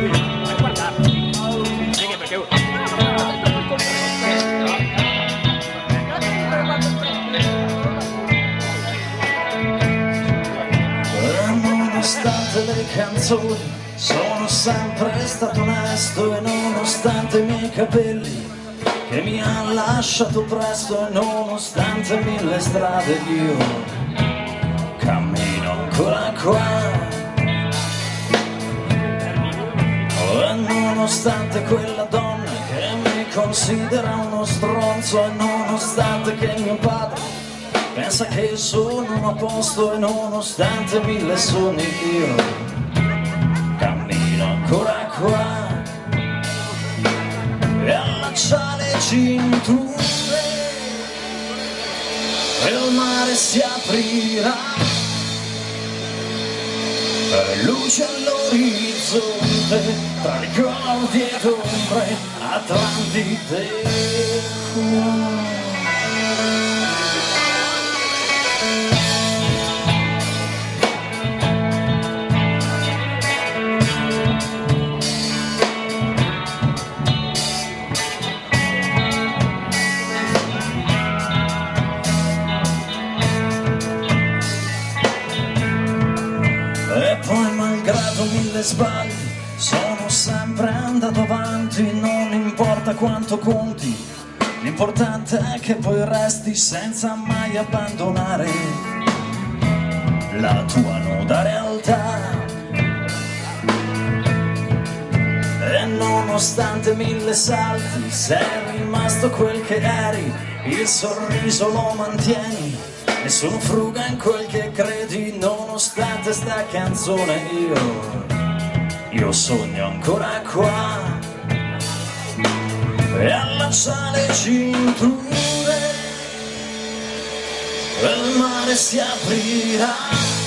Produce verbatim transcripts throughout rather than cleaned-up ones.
Nonostante le canzoni sono sempre stato onesto, e nonostante i miei capelli che mi hanno lasciato presto, e nonostante mille strade io cammino ancora qua. E nonostante quella donna che mi considera uno stronzo, e nonostante che mio padre pensa che sono un opposto, e nonostante mille sogni io cammino ancora qua. E allaccia le cinture e il mare si aprirà, luce all'orizzonte tra ricordi ed ombre, Atlantide qua. E poi, malgrado mille sbagli, sono sempre andato avanti. Non importa quanto conti, l'importante è che poi resti senza mai abbandonare la tua nuda realtà. E nonostante mille salti, sei rimasto quel che eri, il sorriso lo mantieni, nessuno fruga in quel che credi. Nonostante sta canzone io, io sogno ancora qua. E allaccia le cinture e il mare si aprirà,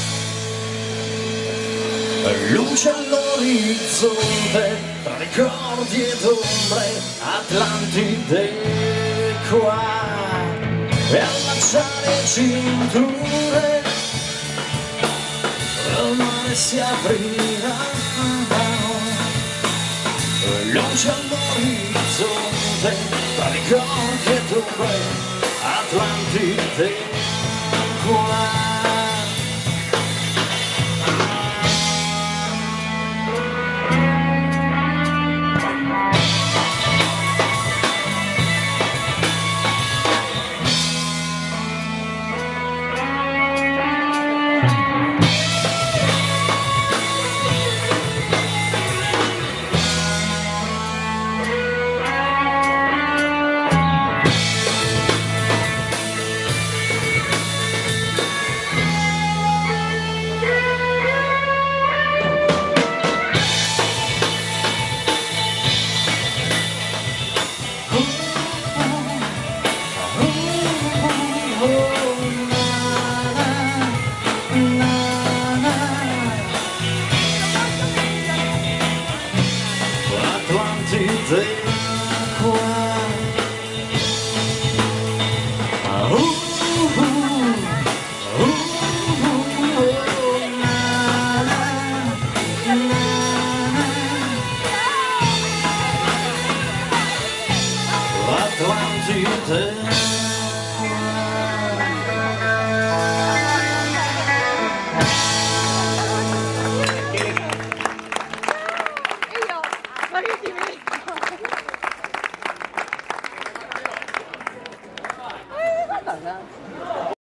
luce all'orizzonte tra ricordi ed ombre, Atlantide qua. E allaccia le cinture e il mare si aprirà, luce all'orizzonte tra ricordi ed ombre, Atlantide qua. Atlantide qua. Uh, uh, uh, uh, na, na, na. Atlantide. Guarda,